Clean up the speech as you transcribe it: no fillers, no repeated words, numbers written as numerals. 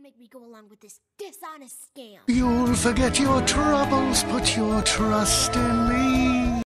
can make me go along with this dishonest scam. You'll forget your troubles, put your trust in